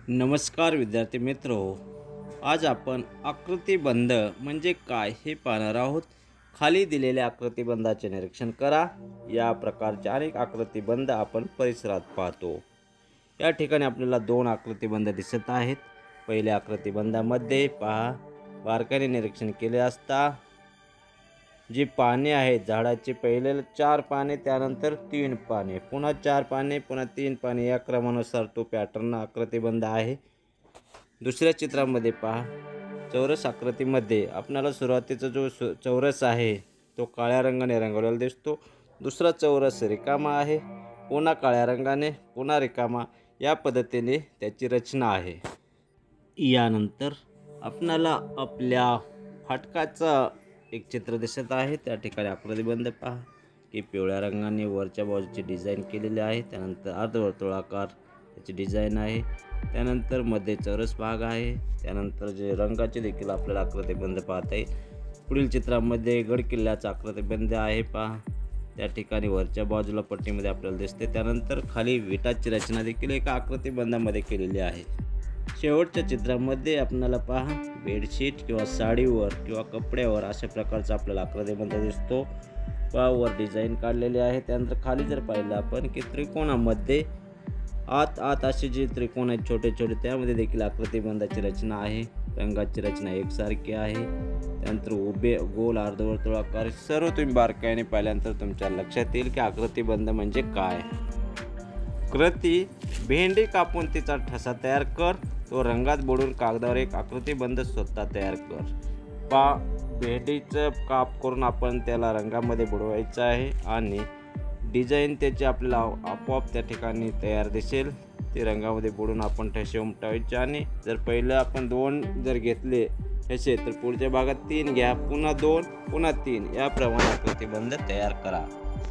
नमस्कार विद्यार्थी मित्रो, आज आपण आकृतिबंध म्हणजे काय हे पाहणार आहोत। खाली दिलेल्या आकृतिबंधाचे निरीक्षण करा। या प्रकारचे अनेक आकृतिबंध आपण परिसरात पाहतो। या ठिकाणी आपल्याला दोन आकृतिबंध दिसत आहेत। पहिल्या आकृतिबंधामध्ये पहा, बारकाईने निरीक्षण केले असता जी पाने आहेत झाडाचे पहिले 4 पाने, त्यानंतर 3 पाने, पुन्हा 4 पाने, पुन्हा 3 पाने, या क्रमानुसार तो पॅटर्न आकृतिबंध आहे। दुसऱ्या चित्रामध्ये पहा, चौरस आकृतीमध्ये आपल्याला सुरुवातीचा जो चौरस आहे तो काळ्या रंगाने रंगवलेला दिसतो। दुसरा चौरस रिकामा आहे, पुन्हा काळ्या रंगाने, पुन्हा रिकामा, या पद्धतीने त्याची रचना आहे। यानंतर आपल्याला आपल्या फाटकाचा एक चित्र दिसत आहे। त्या ठिकाणी आकृतिबंध पहा की पिवळ्या रंगाने वरच्या बाजूची डिझाइन केलेली आहे, त्यानंतर अर्धवर्तुळाकार त्याची डिझाइन आहे, त्यानंतर मध्ये चौरस भाग आहे, त्यानंतर जे रंगाचे देखील आपल्याला आकृतिबंध पाहता येईल। पुढील चित्रामध्ये गड किल्ल्याचा आकृतिबंध आहे पहा, त्या ठिकाणी वरच्या बाजूला पट्टीमध्ये आपल्याला दिसते, त्यानंतर खाली विटाची रचना देखील एका आकृतिबंधामध्ये केलेली आहे। शेवटच्या चित्रामध्ये आपल्याला पहा, बेडशीट किंवा साडीवर किंवा कपड्यावर अशा प्रकारचा आपल्याला आकृतिबंध दिसतो। पहा वर डिझाइन काढलेली आहे, त्यानंतर खाली जर पाहिलं आपण की त्रिकोणामध्ये आत असे जे त्रिकोण आहेत छोटे छोटे, त्यामध्ये देखील आकृतिबंधाची रचना आहे। रंगाची रचना एकसारखी आहे, त्यानंतर उभे गोल अर्धवर्तुळाकार सर्व तुम्ही बारकाईने पाहिल्यानंतर तुमच्या लक्षात येईल की आकृतिबंध म्हणजे काय। कृती: भेंडी कापून तिचा ठसा तयार कर, तो रंगात बुडवून कागदावर एक आकृतिबंध स्वतः तयार कर। पहा, भेंडीचं काप करून आपण त्याला रंगामध्ये बुडवायचं आहे आणि डिझाईन त्याची आपल्याला आपोआप त्या ठिकाणी तयार दिसेल। ते रंगामध्ये बुडवून आपण ठसे उमटवायचे आणि जर पहिलं आपण 2 जर घेतले ठसे तर पुढच्या भागात 3 घ्या, पुन्हा 2, पुन्हा 3, याप्रमाणे आकृतिबंध तयार करा।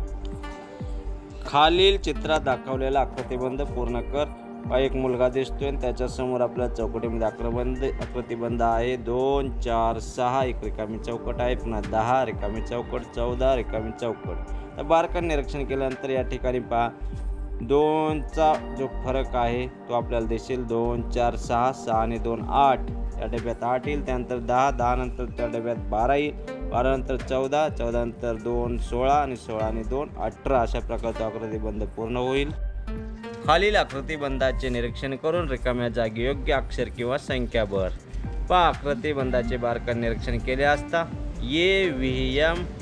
खालील चित्रात दाखवलेला आकृतिबंध पूर्ण कर। पहा, एक मुलगा दिसतोय आणि त्याच्या समोर आपल्या चौकटीमध्ये आकृतिबंध आहे 2, 4, 6, एक रिकामी चौकट आहे, पुन्हा 10 रिकामी चौकट, 14 रिकामी चौकट। तर बारकाईने निरीक्षण केल्यानंतर या ठिकाणी पहा 2चा जो फरक आहे तो आपल्याला दिसेल। 2, 4, 6, 6 आणि 2, 8, या डब्यात 8 येईल, त्यानंतर 10, 10 नंतर त्या डब्यात 12 येईल, 12 नंतर 14, 14 नंतर 2, 16 आणि 16 आणि 2, 18, अशा प्रकारचा आकृतिबंध पूर्ण होईल। खालील आकृतिबंधाचे निरीक्षण करून रिकाम्या जागी योग्य अक्षर किंवा संख्या भर। पहा, आकृतिबंधाचे बारकाईने निरीक्षण केले असता ए व्ही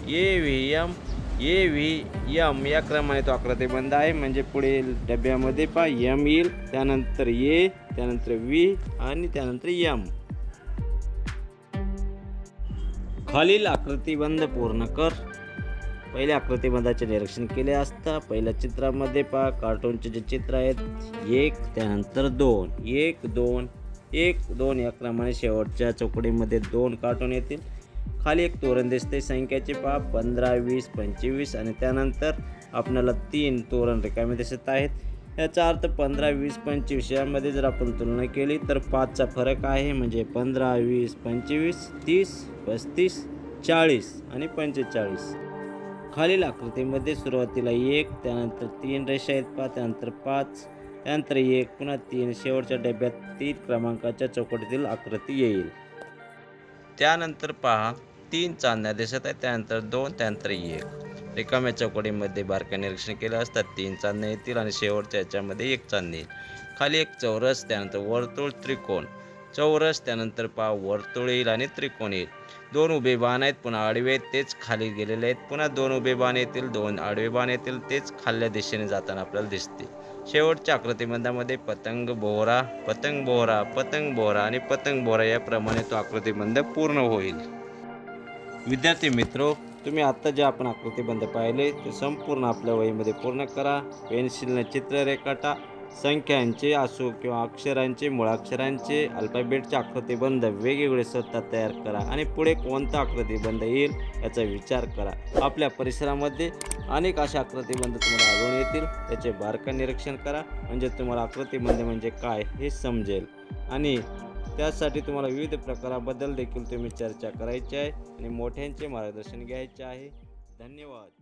एम या क्रमाने तो आकृतिबंध आहे, म्हणजे पुढील डब्यामध्ये पहा एम येईल, त्यानंतर ए, त्यानंतर व्ही आणि त्यानंतर एम। खालील आकृतिबंध पूर्ण कर। पहिल्या आकृतिबंधाचे निरीक्षण केले असता पहिल्या चित्रामध्ये पहा कार्टूनचे जे चित्र आहेत 1, त्यानंतर 2, 1, 2, 1, 2, या क्रमाने शेवटच्या चौकडीमध्ये 2 कार्टून येतील। खाली एक तोरण दिसते संख्याचे पहा 15, 20, 25 आणि त्यानंतर आपल्याला 3 तोरण रिकामे दिसत आहेत। याचा अर्थ 15, 20, 25 यामध्ये जर आपण तुलना केली तर 5चा फरक आहे, म्हणजे 15, 20, 25, 30, 35, 40 आणि 45। खालील आकृतीमध्ये सुरुवातीला 1, त्यानंतर 3 रेषा आहेत पहा, त्यानंतर 5, त्यानंतर 1, पुन्हा 3, शेवटच्या डब्यात 3 क्रमांकाच्या चौकटीतील आकृती येईल। त्यानंतर पहा 3 चांदण्या दिसत आहेत, त्यानंतर 2, त्यानंतर 1, रिकाम्या चौकटीमध्ये बारकाईने निरीक्षण केले असतात 3 चांदण्या येतील आणि शेवटच्या याच्यामध्ये 1 चांदणी येईल। खाली एक चौरस, त्यानंतर वर्तुळ, त्रिकोण, चौरस, त्यानंतर पहा वर्तुळ येईल आणि त्रिकोण येईल। 2 उभे बाण आहेत, पुन्हा आडवे आहेत, तेच खाली गेलेले आहेत, पुन्हा 2 उभे बाण येतील, 2 आडवे बाण येतील, तेच खाल्ल्या दिशेने जाताना आपल्याला दिसते। शेवटच्या आकृतिबंधामध्ये पतंग बोहरा, पतंग बोहरा, पतंग बोहरा आणि पतंग बोहरा याप्रमाणे तो आकृतिबंध पूर्ण होईल। विद्यार्थी मित्रो, तुम्ही आता जे आपण आकृतिबंध पाहिले ते संपूर्ण आपल्या वहीमध्ये पूर्ण करा। पेन्सिलने चित्र रेखाटा, संख्यांचे असो किंवा अक्षरांचे, मुळाक्षरांचे, अल्फाबेटचे आकृतिबंध वेगवेगळे स्वतः तयार करा आणि पुढे कोणता आकृतिबंध येईल याचा विचार करा। आपल्या परिसरामध्ये अनेक अशा आकृतिबंध तुम्हाला आढळून येतील, त्याचे बारकाईने निरीक्षण करा, म्हणजे तुम्हाला आकृतिबंध म्हणजे काय हे समजेल आणि त्यासाठी तुम्हाला विविध प्रकाराबद्दल देखील तुम्ही चर्चा करायची आहे आणि मोठ्यांचे मार्गदर्शन घ्यायचे आहे। धन्यवाद।